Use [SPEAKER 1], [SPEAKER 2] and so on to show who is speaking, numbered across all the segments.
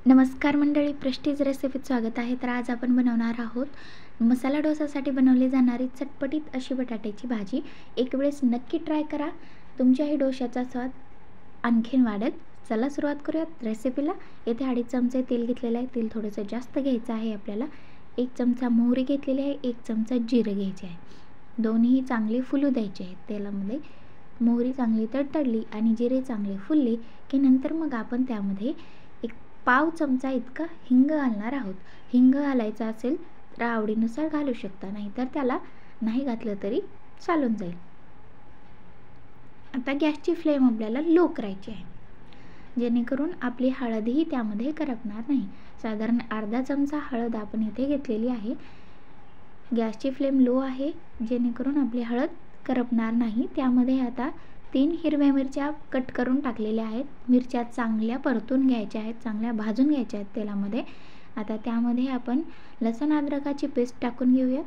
[SPEAKER 1] नमस्कार मंडळी, प्रेस्टीज रेसिपीत स्वागत आहे। तर आज आपण बनवणार आहोत मसाला डोसासाठी बनवली जाणारी चटपटीत अशी बटाट्याची भाजी। एक वेळेस नक्की ट्राय करा, तुमच्याही डोशाचा स्वाद आणखीन वाढेल। चला सुरुवात करूयात रेसिपीला। येथे 2.5 चमचे तेल घेतलेले आहे। तेल थोडंसं जास्त घ्यायचं आहे आपल्याला। 1 चमचा मोहरी घेतलेली आहे, 1 चमचा जिरे घ्यायचे आहे। दोन्ही चांगले फुलू द्यायचे आहेत तेलामध्ये। मोहरी चांगली तडतडली आणि जिरे चांगले फुलले की नंतर मग आपण त्यामध्ये पाव चमचा इतका हिंग घालणार आहोत। हिंग घालायचा असेल तर आवडीनुसार घालू शकता, नाहीतर त्याला नाही घातलं तरी चालून जाईल। आता गॅसची फ्लेम आपल्याला लो करायची आहे, जेणेकरून आपली हळदही त्यामध्ये करपणार नाही। साधारण अर्धा चमचा हळद आपण इथे घेतलेली आहे। गॅसची फ्लेम लो आहे, जेणेकरून आपली हळद करपणार नाही। त्यामध्ये आता 3 हिरव्या मिरच्या कट करून टाकलेल्या आहेत। मिरच्या चांगल्या परतून घ्यायच्या आहेत, चांगल्या भाजून घ्यायच्या आहेत तेलामध्ये। आता त्यामध्ये आपण लसूण अद्रकाची पेस्ट टाकून घेऊयात।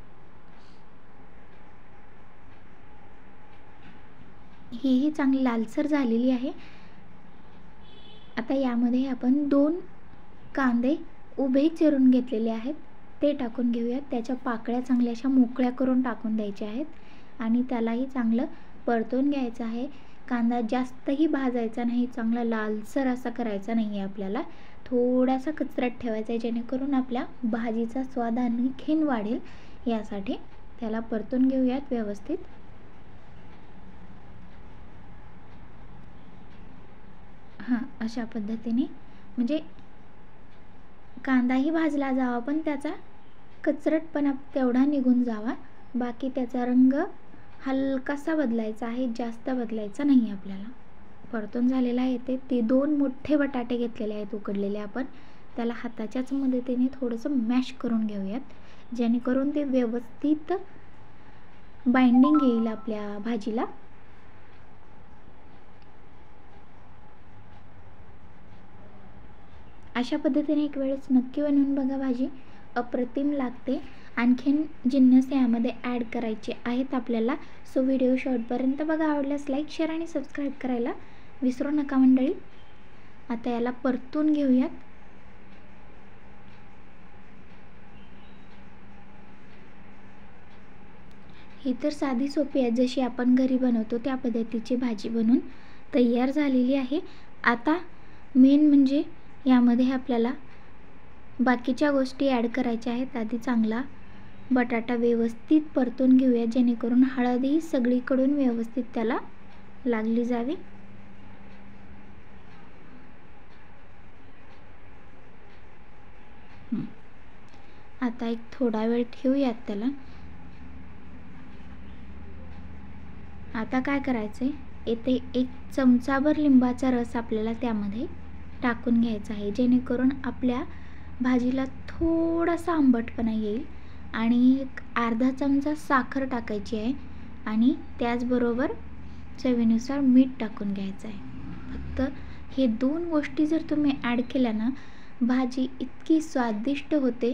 [SPEAKER 1] ही चांगली लालसर झालेली आहे। आता यामध्ये आपण 2 कांदे उभे चिरून घेतलेले आहेत, ते टाकून घेऊयात। त्याच्या पाकळ्या चांगल्या अशा मोकळ्या करून टाकून द्यायच्या आहेत आणि त्यालाही चांगलं परतून घ्यायचं आहे। कांदा जास्तही भाजायचा नाही, चांगला लालसर असा करायचा नाही आहे आपल्याला। थोडासा कचरट ठेवायचा आहे, जेणेकरून आपल्या भाजीचा स्वाद आणखीन वाढेल। यासाठी त्याला परतून घेऊयात व्यवस्थित। अशा पद्धतीने म्हणजे कांदाही भाजला जावा, पण त्याचा कचरटपणा तेवढा निघून जावा। बाकी त्याचा रंग हलकासा बदलायचा आहे, जास्त बदलायचा नाही आपल्याला। परतून झालेला आहे ते 2 मोठे बटाटे घेतलेले आहेत उकडलेले आपण। त्याला हाताच्याच मदतीने थोडंसं मॅश करून घेऊयात, जेणेकरून ते व्यवस्थित बाइंडिंग येईल आपल्या भाजीला। अशा पद्धतीने एक वेळेस नक्की बनवून बघा, भाजी अप्रतिम लागते। आणखीन जिन्नस यामध्ये ॲड करायचे आहेत आपल्याला। सो व्हिडिओ शेवटपर्यंत बघा। आवडल्यास लाईक, शेअर आणि सबस्क्राईब करायला विसरू नका मंडळी। आता याला परतून घेऊयात। ही तर साधी सोपी आहे, जशी आपण घरी बनवतो त्या पद्धतीची भाजी बनून तयार झालेली आहे। आता मेन म्हणजे यामध्ये आपल्याला बाकीच्या गोष्टी ॲड करायच्या आहेत। आधी चांगला बटाटा व्यवस्थित परतून घेऊया, जेणेकरून हळदही सगळीकडून व्यवस्थित त्याला लागली जावी। आता एक थोडा वेळ ठेवूयात त्याला। आता काय करायचंय, येथे 1 चमचाभर लिंबाचा रस आपल्याला त्यामध्ये टाकून घ्यायचा आहे, जेणेकरून आपल्या भाजीला थोडासा आंबटपणा येईल। आणि अर्धा चमचा साखर टाकायची आहे आणि त्याचबरोबर चवीनुसार मीठ टाकून घ्यायचं आहे। फक्त हे 2 गोष्टी जर तुम्ही ॲड केल्या ना, भाजी इतकी स्वादिष्ट होते,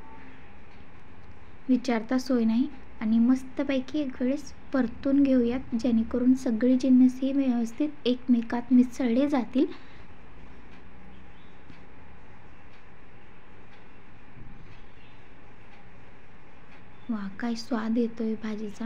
[SPEAKER 1] विचारता सोय नाही। आणि मस्तपैकी एक वेळेस परतून घेऊयात, जेणेकरून सगळे जिन्नस हे व्यवस्थित एकमेकात मिसळले जातील। वा, काय स्वाद येतोय भाजीचा।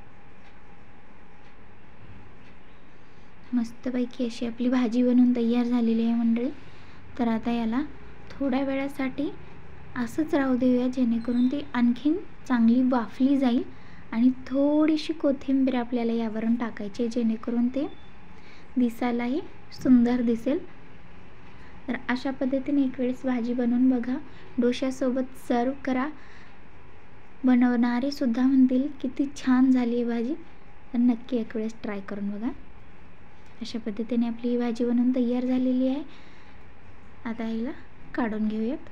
[SPEAKER 1] मस्तपैकी अशी आपली भाजी बनून तयार झालेली आहे मंडळी। तर आता याला थोड्या वेळासाठी असंच राहू देऊया, जेणेकरून ती आणखीन चांगली वाफली जाईल। आणि थोडीशी कोथिंबीर आपल्याला यावरून टाकायची, जेणेकरून ते दिसायलाही सुंदर दिसेल। तर अशा पद्धतीने एक वेळेस भाजी बनवून बघा, डोशासोबत सर्व करा। बनवणारे सुद्धा म्हणतील किती छान झाली आहे भाजी। तर नक्की एक वेळेस ट्राय करून बघा। अशा पद्धतीने आपली ही भाजी बनवून तयार झालेली आहे। आता हिला काढून घेऊयात।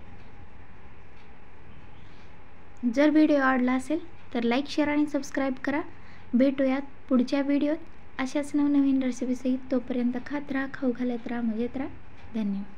[SPEAKER 1] जर व्हिडिओ आवडला असेल तर लाईक, शेअर आणि सबस्क्राईब करा। भेटूयात पुढच्या व्हिडिओत अशाच नवनवीन रेसिपीसहित। तोपर्यंत खात राहा, खाऊ घालत राहा, मजेत राहा। धन्यवाद।